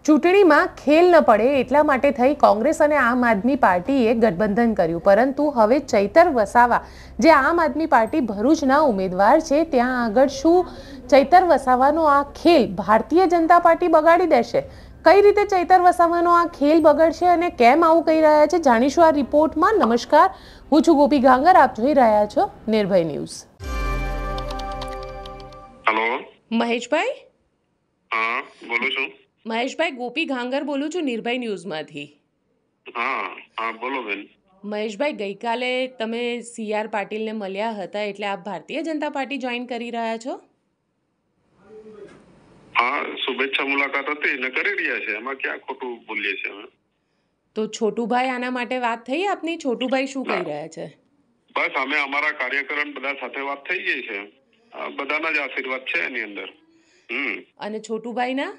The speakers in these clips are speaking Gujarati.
ચૂંટણીમાં ખેલ ન પડે એટલા માટે થઈ કોંગ્રેસ અને આમ આદમી પાર્ટીએ ગઠબંધન કર્યું, પરંતુ હવે ચૈતર વસાવા જે આમ આદમી પાર્ટી ભરૂચના ઉમેદવાર છે ત્યાં આગળ શું ચૈતર વસાવાનો આ ખેલ ભારતીય જનતા પાર્ટી બગાડી દેશે? કઈ રીતે ચૈતર વસાવાનો આ ખેલ બગડશે અને કેમ આવું કહી રહ્યા છે, જાણીશું આ રિપોર્ટમાં। નમસ્કાર, હું છું ગોપી ગાંગર, આપ જોઈ રહ્યા છો નિર્ભય ન્યૂઝ। હેલો મહેશભાઈ? હા બોલું છું। મહેશભાઈ, ગોપી ગાંગર બોલું છું નિર્ભય ન્યૂઝમાંથી। હા હા બોલો બેન। મહેશભાઈ, ગઈકાલે તમે CR પાટીલને મળ્યા હતા, એટલે આપ ભારતીય જનતા પાર્ટી જોઈન કરી રહ્યા છો? હા, શુભેચ્છા મુલાકાત હતી ને કરી રહ્યા છે, એમાં ક્યાં ખોટું બોલીએ છીએ અમે? તો છોટુભાઈ આના માટે વાત થઈ આપની? છોટુભાઈ શું કહી રહ્યા છે? બસ અમે અમારા કાર્યકરો બધા સાથે વાત થઈ ગઈ છે, બધાના જ આશીર્વાદ છે એની અંદર। અને છોટુભાઈના?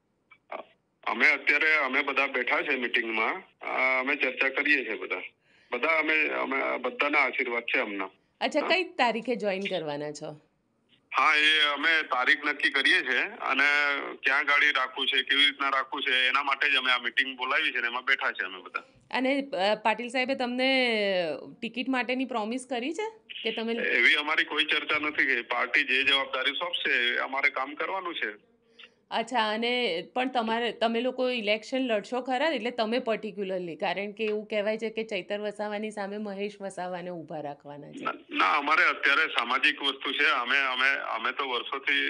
અમે અત્યારે અમે બધા બેઠા છે મીટિંગમાં, અમે ચર્ચા કરીએ છીએ બધા અમે બધાના આશીર્વાદ છે અમને। અચ્છા, કઈ તારીખે જોઈન કરવાના છો? હા, એ અમે તારીખ નક્કી કરીએ છીએ અને ક્યાં ગાડી રાખવું છે, કેવી રીતના રાખવું છે, એના માટે જ અમે આ મીટિંગ બોલાવી છે ને એમાં બેઠા છે અમે બધા। અને પાટીલ સાહેબે તમને ટિકિટ માટેની પ્રોમિસ કરી છે કે તમે? એવી અમારી કોઈ ચર્ચા નથી કે પાર્ટી જે જવાબદારી સોંપશે અમારે કામ કરવાનું છે। અચ્છા, અને પણ તમે લોકો ઇલેક્શન લડશો ખરા? એટલે તમે પર્ટિક્યુલરલી, કારણ કે એવું કહેવાય છે કે ચૈતર વસાવાની સામે મહેશ વસાવાને ઊભા રાખવાના છે। ના, અમારે અત્યારે સામાજિક વસ્તુ છે, અમે તો વર્ષોથી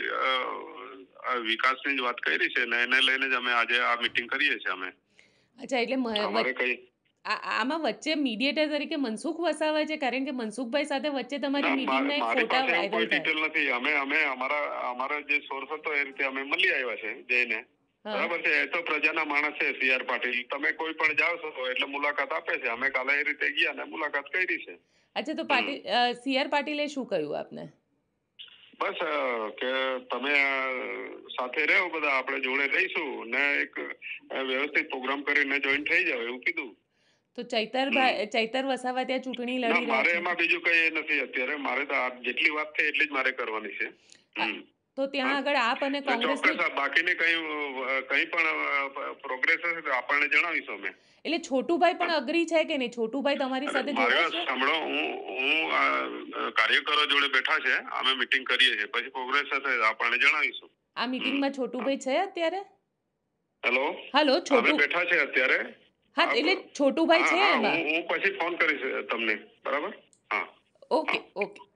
વિકાસની જ વાત કરી છે ને એને લઈને જ અમે આજે આ મીટિંગ કરીએ છીએ અમે। અચ્છા, એટલે આમાં વચ્ચે મીડિયેટર તરીકે મનસુખ વસાવા છે, કારણ કે મનસુખભાઈ સાથે વચ્ચે તમારી મીટિંગના એક ફોટા વાયરલ ડિટેલ નથી। અમે અમારા જે સોર્સ હતો એ રીતે અમે મળી આવ્યા છે જઈને, બરાબર છે? એ તો પ્રજાના માણસ છે CR પાટીલ, તમે કોઈ પણ જાઓ છો એટલે મુલાકાત આપે છે, અમે કાલે એ રીતે ગયા ને મુલાકાત કરી છે। અચ્છા, તો CR પાટીલે શું કહ્યું આપને? બસ કે તમે સાથે રહો, બધા આપણે જોડે રહીશું ને એક વ્યવસ્થિત પ્રોગ્રામ કરીને જોઈન થઈ જાવ એવું કીધું। તો ચૈતર વસાવા ત્યાં ચૂંટણી લડી રહ્યા છે? મારે એમાં બીજું કઈ નથી અત્યારે, મારે તો જેટલી વાત થઈ એટલી જ મારે કરવાની છે। તો ત્યાં આગળ આપ અને કોંગ્રેસ બાકીની કઈ પણ પ્રોગ્રેસ હશે તો આપણને જણાવીશું અમે। એટલે છોટુભાઈ પણ અગ્રી છે કે નહીં? છોટુભાઈ તમારી સાથે જોડાય છે? સાંભળો, હું કાર્યકરો જોડે બેઠા છે, અમે મીટિંગ કરીએ છીએ, પછી પ્રોગ્રેસ થશે આપણને જણાવીશું। આ મીટિંગમાં છોટુભાઈ છે અત્યારે? હેલો, અમે બેઠા છે અત્યારે। હા, એટલે છોટુભાઈ છે એમાં? હું પછી ફોન કરીશ તમને, બરાબર? હા, ઓકે ઓકે।